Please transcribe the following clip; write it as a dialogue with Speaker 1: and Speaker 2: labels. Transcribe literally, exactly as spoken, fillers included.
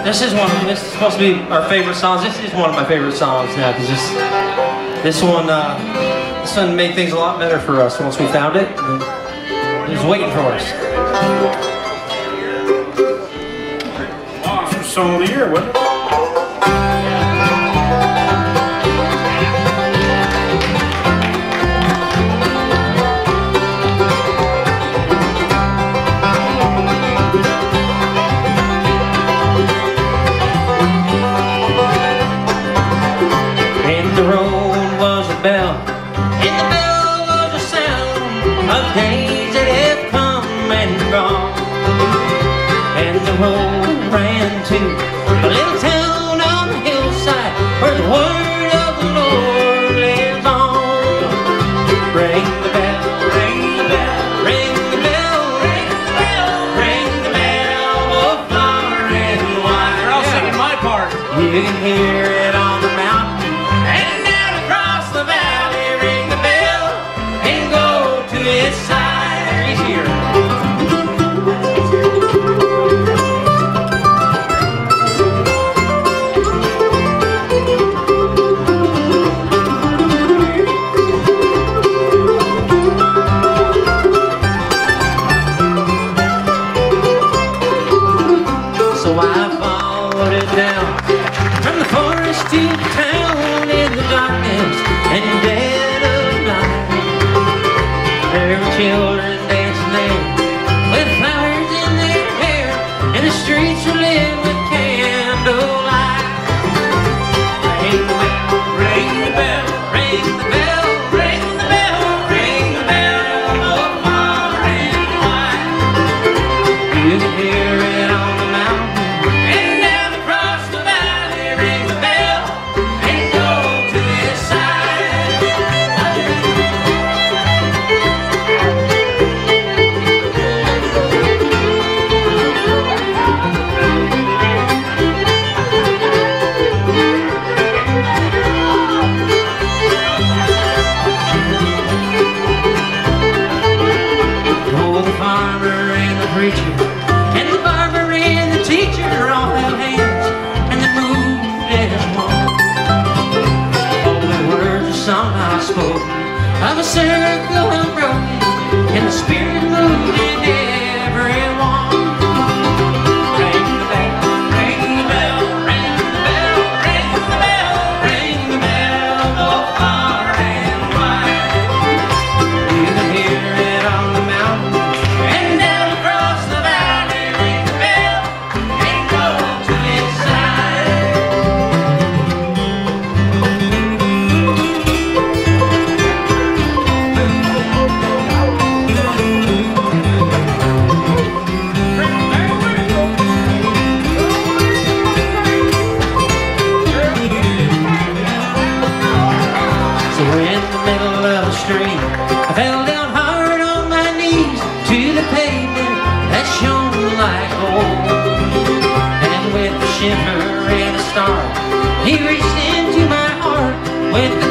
Speaker 1: This is one. This is supposed to be our favorite songs. This is one of my favorite songs now because this, this one, uh, this one made things a lot better for us once we found it. It was waiting for us.
Speaker 2: Awesome song of the year, wasn't it?
Speaker 1: Bell, and the bell was a sound of days that have come and gone, and the road ran to a little town on the hillside where the word of the Lord lives on. Ring the bell, ring the bell, ring the bell, ring the bell, ring the bell, oh far and wide.
Speaker 2: They're all singing my part.
Speaker 1: You can hear it on the mountain the valley, ring the bell and go to its side. He's here. So I followed it down from the forest to the town in the darkness and dead of night. There were children dancing there with flowers in their hair, and the streets were lit with candlelight. Ring the bell, ring the bell, ring the bell, ring the bell, ring the bell, oh far and wide. You can hear it on the mountain and down across the valley. Ring the bell and go to its side. Preacher and the barber and the teacher all held hands and they moved as one. All the words are somehow spoken of a circle unbroken, and the spirit moved in everyone. Ring the bell, ring the bell, ring the bell, ring the bell, ring the bell, oh far and wide. You can hear it on the mountain and down across the valley. Ring the bell and go to its side. So in the middle of the street, I fell down hard on my knees to the pavement that shone like gold. And with a shiver and a start, he reached into my heart with the